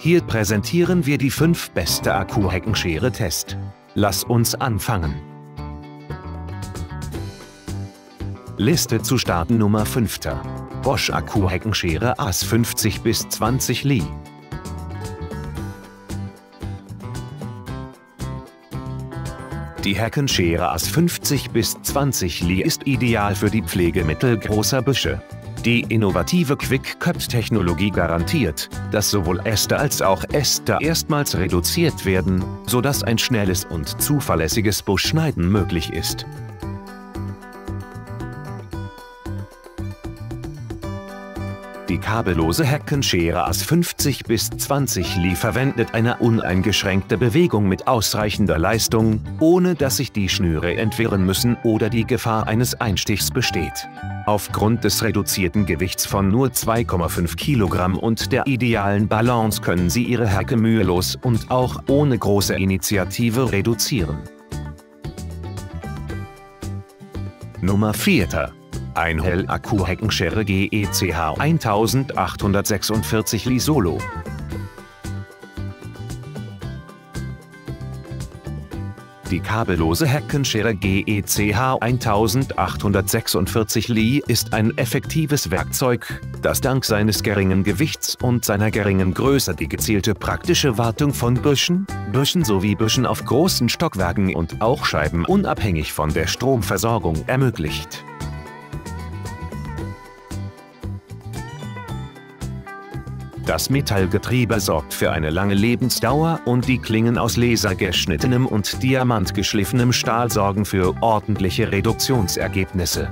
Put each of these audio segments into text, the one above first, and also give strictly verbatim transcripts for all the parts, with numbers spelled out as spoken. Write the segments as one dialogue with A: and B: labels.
A: Hier präsentieren wir die fünf beste Akku-Heckenschere-Test. Lass uns anfangen. Liste zu starten Nummer fünf. Bosch Akku-Heckenschere A S fünfzig bis zwanzig Li. Die Heckenschere A S fünfzig bis zwanzig Li ist ideal für die Pflege mittelgroßer Büsche. Die innovative Quick-Cut-Technologie garantiert, dass sowohl Äste als auch Äste erstmals reduziert werden, sodass ein schnelles und zuverlässiges Buschschneiden möglich ist. Die kabellose Heckenschere A S fünfzig bis zwanzig Li verwendet eine uneingeschränkte Bewegung mit ausreichender Leistung, ohne dass sich die Schnüre entwirren müssen oder die Gefahr eines Einstichs besteht. Aufgrund des reduzierten Gewichts von nur zwei Komma fünf Kilogramm und der idealen Balance können Sie Ihre Hecke mühelos und auch ohne große Initiative reduzieren. Nummer vier. Einhell Akku-Heckenschere G E C H eintausendachthundertsechsundvierzig Li Solo. Die kabellose Heckenschere G E C H eintausendachthundertsechsundvierzig Li ist ein effektives Werkzeug, das dank seines geringen Gewichts und seiner geringen Größe die gezielte praktische Wartung von Büschen, Büschen sowie Büschen auf großen Stockwerken und auch Scheiben unabhängig von der Stromversorgung ermöglicht. Das Metallgetriebe sorgt für eine lange Lebensdauer und die Klingen aus lasergeschnittenem und diamantgeschliffenem Stahl sorgen für ordentliche Reduktionsergebnisse.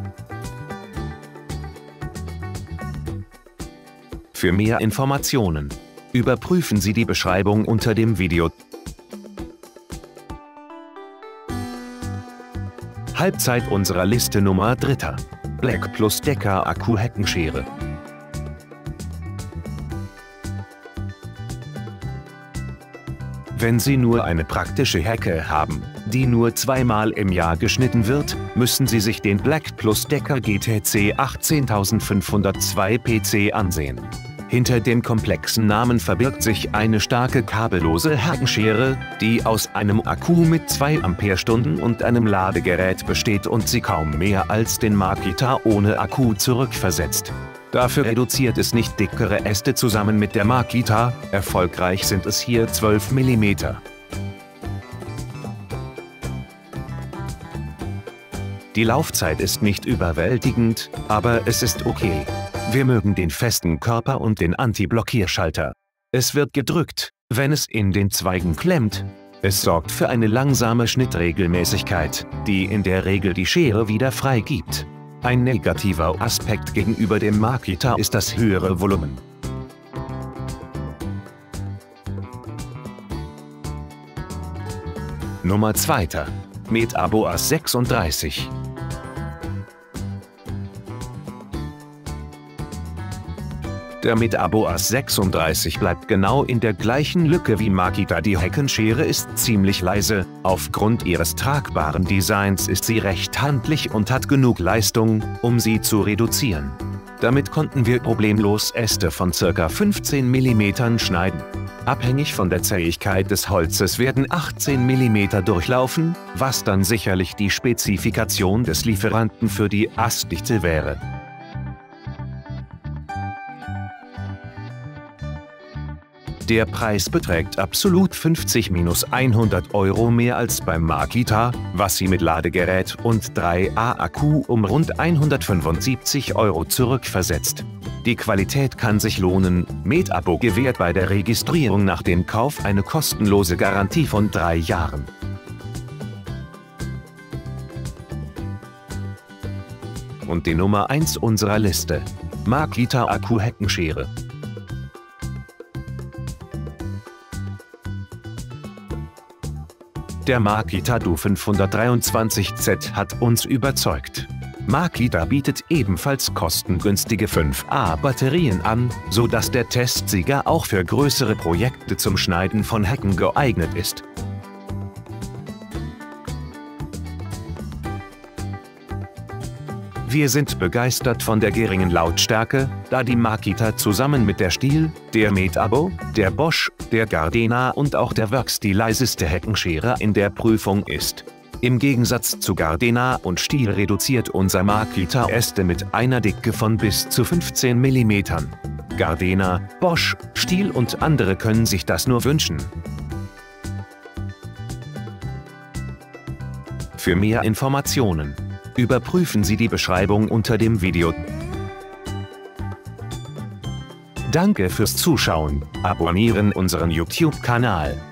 A: Für mehr Informationen überprüfen Sie die Beschreibung unter dem Video. Halbzeit unserer Liste Nummer drei. Black Plus Decker Akku-Heckenschere. Wenn Sie nur eine praktische Hecke haben, die nur zweimal im Jahr geschnitten wird, müssen Sie sich den Black Plus Decker G T C achtzehntausendfünfhundertzwei P C ansehen. Hinter dem komplexen Namen verbirgt sich eine starke kabellose Heckenschere, die aus einem Akku mit zwei Ampere-Stunden und einem Ladegerät besteht und Sie kaum mehr als den Makita ohne Akku zurückversetzt. Dafür reduziert es nicht dickere Äste zusammen mit der Makita, erfolgreich sind es hier zwölf Millimeter. Die Laufzeit ist nicht überwältigend, aber es ist okay. Wir mögen den festen Körper und den Anti-Blockierschalter. Es wird gedrückt, wenn es in den Zweigen klemmt. Es sorgt für eine langsame Schnittregelmäßigkeit, die in der Regel die Schere wieder freigibt. Ein negativer Aspekt gegenüber dem Makita ist das höhere Volumen. Nummer zwei. Metabo A S sechsunddreißig. Der Metabo A S sechsunddreißig bleibt genau in der gleichen Lücke wie Makita. Die Heckenschere ist ziemlich leise, aufgrund ihres tragbaren Designs ist sie recht handlich und hat genug Leistung, um sie zu reduzieren. Damit konnten wir problemlos Äste von ca. fünfzehn Millimeter schneiden. Abhängig von der Zähigkeit des Holzes werden achtzehn Millimeter durchlaufen, was dann sicherlich die Spezifikation des Lieferanten für die Astdichte wäre. Der Preis beträgt absolut fünfzig bis hundert Euro mehr als beim Makita, was Sie mit Ladegerät und drei A Akku um rund hundertfünfundsiebzig Euro zurückversetzt. Die Qualität kann sich lohnen. Metabo gewährt bei der Registrierung nach dem Kauf eine kostenlose Garantie von drei Jahren. Und die Nummer eins unserer Liste: Makita Akku-Heckenschere. Der Makita D U fünfhundertdreiundzwanzig Z hat uns überzeugt. Makita bietet ebenfalls kostengünstige fünf A Batterien an, sodass der Testsieger auch für größere Projekte zum Schneiden von Hecken geeignet ist. Wir sind begeistert von der geringen Lautstärke, da die Makita zusammen mit der Stihl, der Metabo, der Bosch, der Gardena und auch der Works die leiseste Heckenschere in der Prüfung ist. Im Gegensatz zu Gardena und Stihl reduziert unser Makita Äste mit einer Dicke von bis zu fünfzehn Millimetern. Gardena, Bosch, Stihl und andere können sich das nur wünschen. Für mehr Informationen überprüfen Sie die Beschreibung unter dem Video. Danke fürs Zuschauen, abonnieren unseren YouTube-Kanal.